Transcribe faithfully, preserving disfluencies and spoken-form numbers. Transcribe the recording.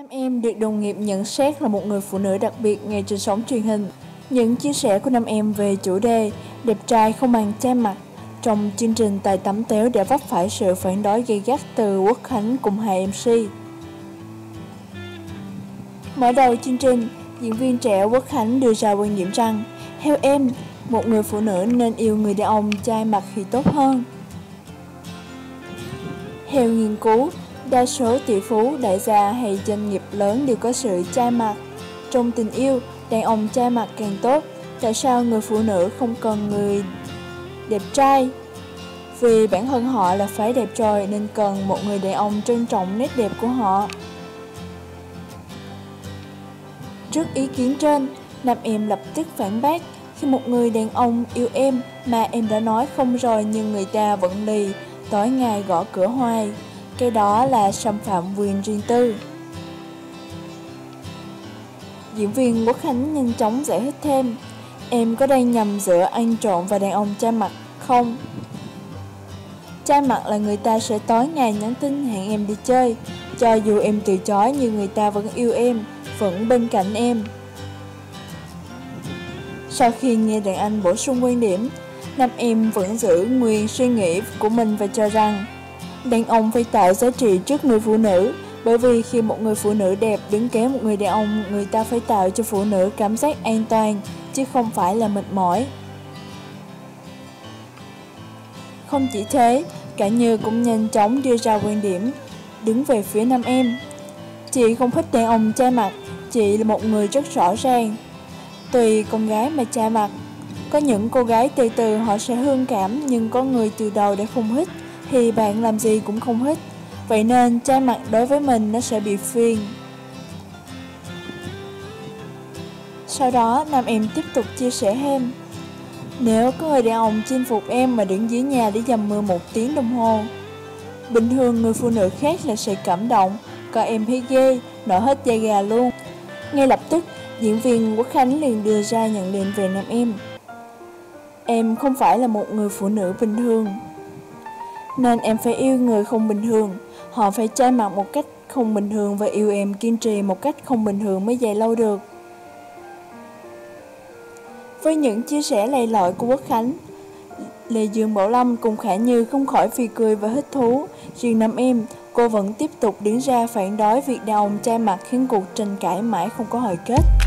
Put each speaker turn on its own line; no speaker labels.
Nam em được đồng nghiệp nhận xét là một người phụ nữ đặc biệt ngay trên sóng truyền hình. Những chia sẻ của Nam em về chủ đề đẹp trai không màng che mặt trong chương trình Tài Tắm Téo đã vấp phải sự phản đối gay gắt từ Quốc Khánh cùng hai em xê. Mở đầu chương trình, diễn viên trẻ Quốc Khánh đưa ra quan điểm rằng theo em, một người phụ nữ nên yêu người đàn ông chai mặt thì tốt hơn. Theo nghiên cứu, đa số tỷ phú, đại gia hay doanh nghiệp lớn đều có sự chai mặt. Trong tình yêu, đàn ông chai mặt càng tốt. Tại sao người phụ nữ không cần người đẹp trai? Vì bản thân họ là phái đẹp rồi nên cần một người đàn ông trân trọng nét đẹp của họ. Trước ý kiến trên, Nam em lập tức phản bác. Khi một người đàn ông yêu em mà em đã nói không rồi nhưng người ta vẫn lì, tối ngày gõ cửa hoài, cái đó là xâm phạm quyền riêng tư. Diễn viên Quốc Khánh nhanh chóng giải thích thêm, em có đang nhầm giữa ăn trộm và đàn ông chai mặt không? Chai mặt là người ta sẽ tối ngày nhắn tin hẹn em đi chơi, cho dù em từ chối nhưng người ta vẫn yêu em, vẫn bên cạnh em. Sau khi nghe đàn anh bổ sung quan điểm, Nam em vẫn giữ nguyên suy nghĩ của mình và cho rằng đàn ông phải tạo giá trị trước người phụ nữ, bởi vì khi một người phụ nữ đẹp đứng kế một người đàn ông, người ta phải tạo cho phụ nữ cảm giác an toàn, chứ không phải là mệt mỏi. Không chỉ thế, cả Như cũng nhanh chóng đưa ra quan điểm đứng về phía Nam em. Chị không thích đàn ông chai mặt, chị là một người rất rõ ràng. Tùy con gái mà chai mặt, có những cô gái từ từ họ sẽ hương cảm, nhưng có người từ đầu đã không thích thì bạn làm gì cũng không thích. Vậy nên chai mặt đối với mình nó sẽ bị phiền. Sau đó Nam em tiếp tục chia sẻ thêm, nếu có người đàn ông chinh phục em mà đứng dưới nhà để dầm mưa một tiếng đồng hồ, bình thường người phụ nữ khác là sẽ cảm động, còn em thấy ghê, nổi hết da gà luôn. Ngay lập tức, diễn viên Quốc Khánh liền đưa ra nhận định về Nam em. Em không phải là một người phụ nữ bình thường, nên em phải yêu người không bình thường. Họ phải chai mặt một cách không bình thường và yêu em kiên trì một cách không bình thường mới dài lâu được. Với những chia sẻ lầy lội của Quốc Khánh, Lê Dương Bảo Lâm cùng Khả Như không khỏi phì cười và thích thú. Riêng Nam em, cô vẫn tiếp tục đứng ra phản đối việc đàn ông chai mặt khiến cuộc tranh cãi mãi không có hồi kết.